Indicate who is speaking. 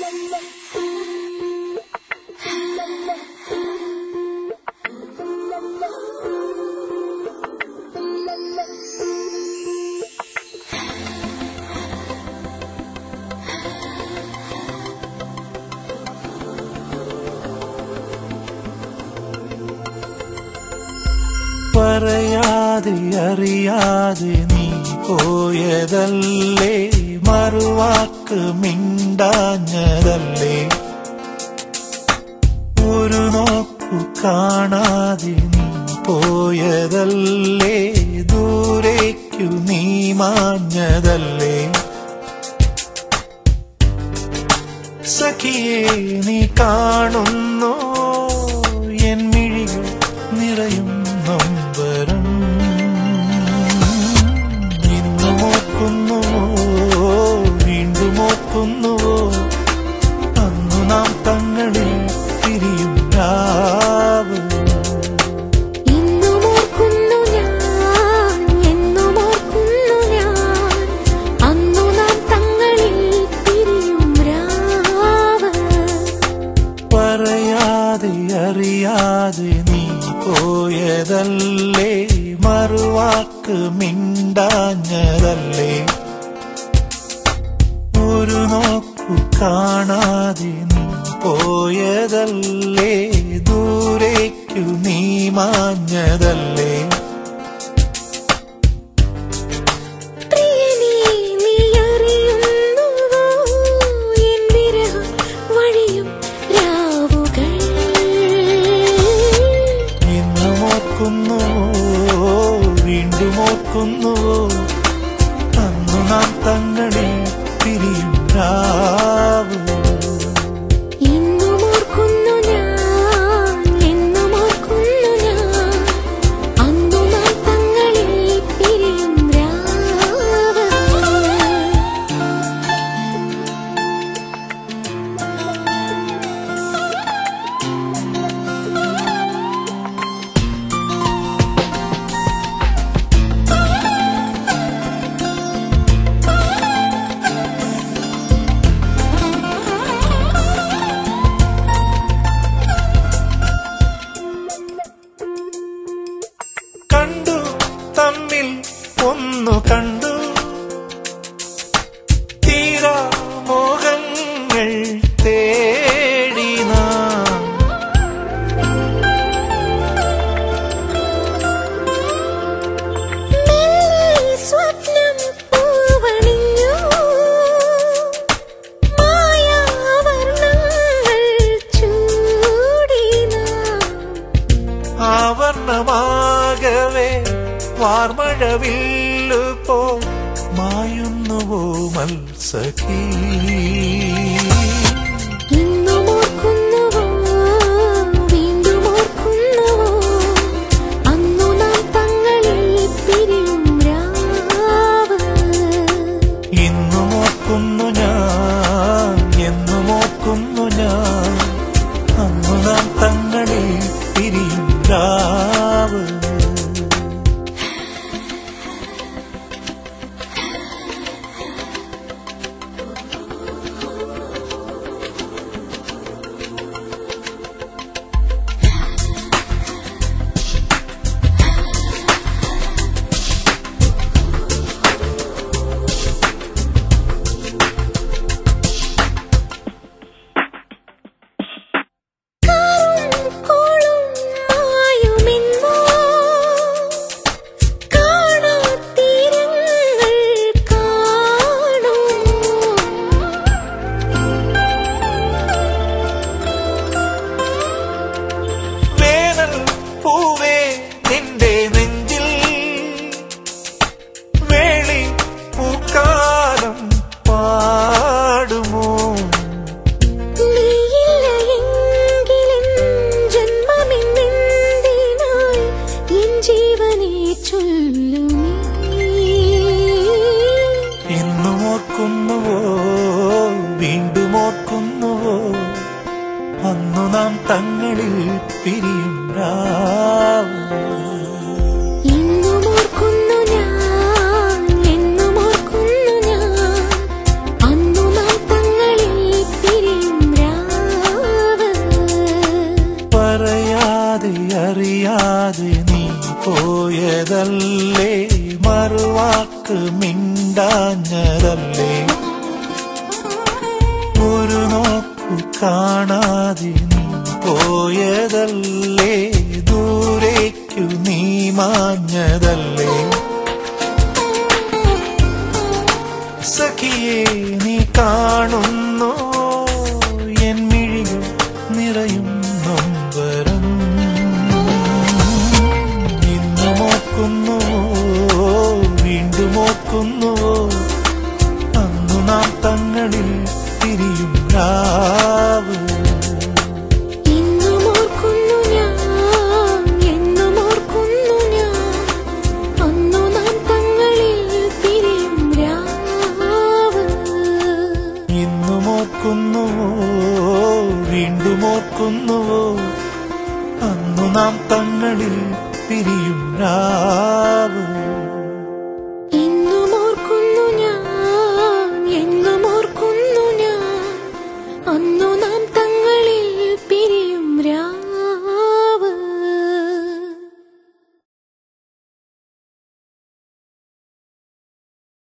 Speaker 1: പറയാതെ അറിയാതെ നീ പോയതല്ലേ, മറുവാക്ക് മിണ്ടാഞ്ഞതല്ലേ, ഒരു നോക്കു കാണാതെ നീ പോയതല്ലേ, ദൂരേക്കു നീ മാഞ്ഞതല്ലേ. സഖിയേ നീ കാണുന്നു എൻ മിഴികൾ നിറയും നൊമ്പരം, ഇന്നും ഓർക്കുന്നുവോ വീണ്ടും ഓർക്കുന്നുവോ അന്നു നാം തങ്ങളിൽ പിരിയും രാവ്. അറിയാതെ നീ പോയതല്ലേ, മറുവാക്ക് മിണ്ടാഞ്ഞതല്ലേ, ഒരു നോക്കു കാണാതെ നീ പോയതല്ലേ, ദൂരേക്കു നീ മാഞ്ഞതല്ലേ. വീണ്ടും ഓർക്കുന്നുവോ അന്നു നാം തങ്ങളിൽ പിരിയും രാവ്. കണ്ടു തമ്മിൽ ഒന്നു കണ്ടു, തീരാ മോഹങ്ങൾ തേടി നാം,
Speaker 2: സ്വപ്നം പൂവണിഞ്ഞു, മായാവർണ്ണങ്ങൾ ചൂടി നാം,
Speaker 1: ആവർണമാകവേ വാർമഴവില്ലു പോ മായുന്നുവോ മത്സഖി.
Speaker 2: ഇന്നും ഓർക്കുന്നുവോ വീണ്ടും ഓർക്കുന്നുവോ അന്നു നാം തങ്ങളിൽ പിരിയും രാവ്.
Speaker 1: ഇന്നും ഓർക്കുന്നു ഞാൻ എന്നും ഓർക്കുന്നു ഞാൻ അന്നു നാം തങ്ങളിൽ പിരിയും രാവ്. പൂവേ നിന്റെ നെഞ്ചിൽ വേളി പൂക്കാലം പാടുമോ,
Speaker 2: നീയില്ലെങ്കിലും ജന്മമെന്നെന്തിനായി എൻ ജീവനെ ചൊല്ലുമേ.
Speaker 1: ഇന്നും ഓർക്കുന്നുവോ വീണ്ടും ഓർക്കുന്നുവോ അന്നു നാം തങ്ങളിൽ പിരിയും രാവ്.
Speaker 2: ഇന്നും ഓർക്കുന്നു ഞാൻ എന്നും ഓർക്കുന്നു ഞാൻ അന്നു നാം തങ്ങളിൽ പിരിയും
Speaker 1: വാക്ക് മിണ്ടാഞ്ഞതല്ലേ, ഒരു നോക്കു കാണാതെ നീ പോയതല്ലേ, ദൂരേക്കു നീ മാഞ്ഞതല്ലേ. സഖിയെ നീ കാണുന്നു എൻ മിഴികൾ നിറയും നൊമ്പരം. ഇന്നും ഓർക്കുന്നുവോ വീണ്ടും ഓർക്കുന്നുവോ അന്നു നാം തങ്ങളിൽ പിരിയും രാവ്. വീണ്ടും ഓർക്കുന്നുവോ അന്നു നാം തങ്ങളിൽ പിരിയും രാവ്.